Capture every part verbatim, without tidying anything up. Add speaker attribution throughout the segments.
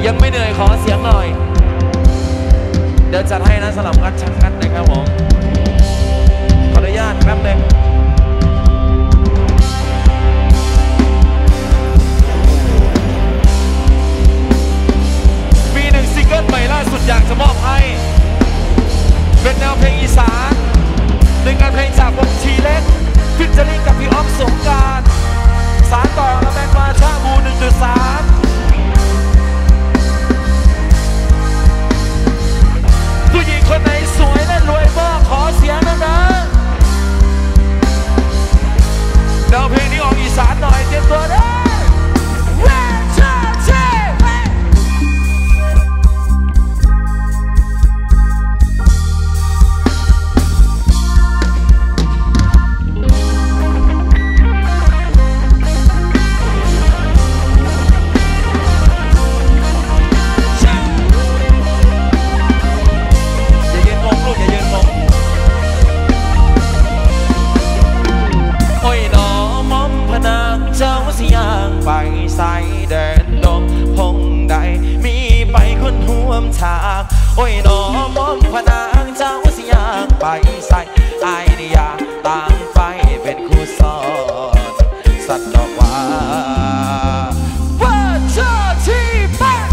Speaker 1: ยังไม่เหนื่อยขอเสียงหน่อยเดี๋ยวจัดให้นะสำหรับงัดชักงัดนะครับผมขออนุญาตแป๊บนึงมีหนึ่งซิงเกิลใหม่ล่าสุดอยากจะมอบให้เป็นแนวเพลงอีสานหนึ่งงานเพลงจากวงทีเล็กฟิชเจอริ่งกับพี่อ๊อฟสงกรานต์สารต่อและแมนวาชาบูหนึ่งจุดสามผู้หญิงคนไหนสวยและรวยบ้างขอเสียงนะนะแนวเพลงนี้ออกอีสานหน่อยเตรียมตัวได้ไปใส่เดินดงพงใดมีไปคนห่วมทางโอ้ยน้องมองพนางเจ้าสิยางไปใส่ไอเดียต่างไปเป็นคู่สอนสัตว์ดอกว่าว่าเธอที่บ้าน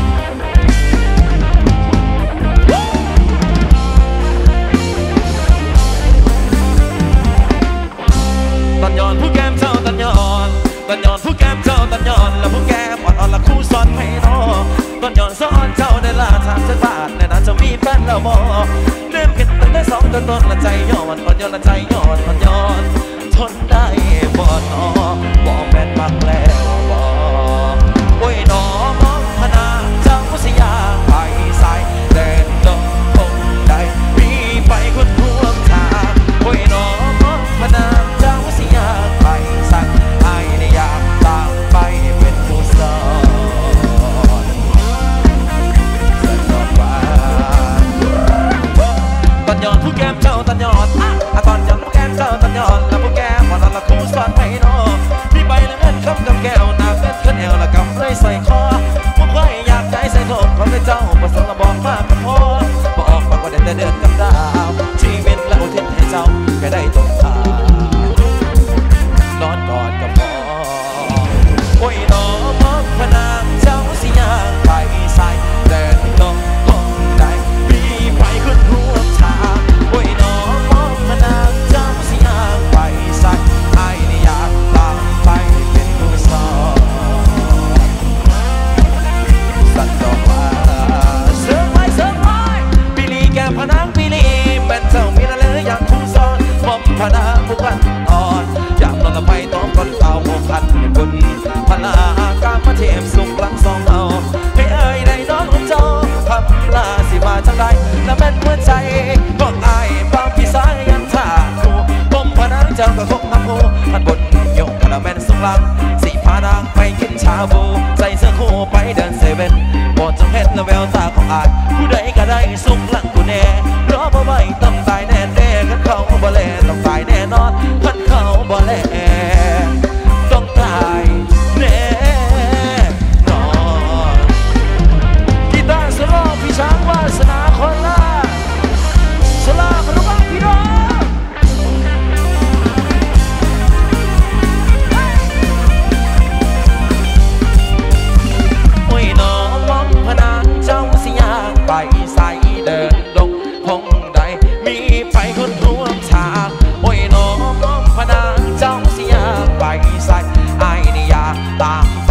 Speaker 1: ตัดย้อนผู้แก้มเจ้าตัดย้อนตัดย้อนผู้แก้มเจ้าตัดย้อนแล้วผู้แก้มอ่อนอ่อนละคู่ซ้อนให้น้อตัดย้อนซ้อนเจ้าได้ละทางเส้นบาทในนั้นจะมีแฟนแล้วบ่เริ่มกันตั้งแต่สองต้นต้นละใจย้อนอ่อนย้อนละใจย้อนอ่อนย้อนทนได้บ่นอบ่แม่นมักแล้วบ่โอ้ยน้อมองพนาเจ้าสิยาไปใส่เดินลงคงได้มีไปคนร่วมทางโอ้ยน้อมองพนาเจ้าสิยาไปใส่ตามไปเป็นผู้สอนสนอว่าตัดย้อนผู้แก้มเจ้าตัดย้อนอ่ะตอนย้อนผู้แก้มเจ้าตัดย้อนแล้วผู้แก้มอ่อนละคู่สอนให้น้อมีใบละเงินคำกับแก้วน้ำเงินขึ้นเอวละกำไรใส่คอพวกไว้อยากได้ใส่ทองของเจ้าประสงค์ละบอกมากกับพ่อบอกบอกว่าเดินแต่เดินกับดาวชีวิตและอุทิศให้เจ้าแค่ได้ตรงทางนอนกอดกับพ่อโอ้ยน้องมองพนางเจ้าสิยางไปใส่เดินลงคงได้มีไปคนร่วมทางโอ้ยน้องมองพนางเจ้าสิยางไปใส่ไอ้นี่อยากตามไปเป็นผู้สอนสัตว์ดอกว่าเสือไม้เสือไม้ปีลีแก้พนางปีลีเป็นเจ้ามีอะไรอย่างผู้สอนมอมพนางผู้กันอ่อนอยากนอนละไปต้องก่อนเต่าโมพันบุญพลากามาเทียมสุกหลังสองเอาให้เอ่ยได้นอนของเจ้าทำลาสิมาจังได้และแม่นหัวใจบอกอายบางพี่สายยันท่าคู่ผมพนังเจ้าก็คงทำหูท่านบนยกและแม่นสุกหลังสีพานางไปกินชาบูใส่เสื้อคู่ไปเดินเซเว่นบอดจงเห็นและแววตาของอายผู้ใดก็ได้สุกหลังกูแน่รอบ่ไม่ต้องตายแน่แน่กันเขาบ่แลต้องตายแน่นอนท่านเขาบ่แลต้องตายแน่นอนกีตาร์สโลว์พี่ช้างวาสนาคนละสลาขนมปังพี่น้องโอ้ยน้องมองพนางเจ้าสิยางไปใส่เดินลงพงใดมีไปคนร่วมทางโอ้ยน้องมองพนางเจ้าสิยางไปใส่ไอ้นี่อยากตาม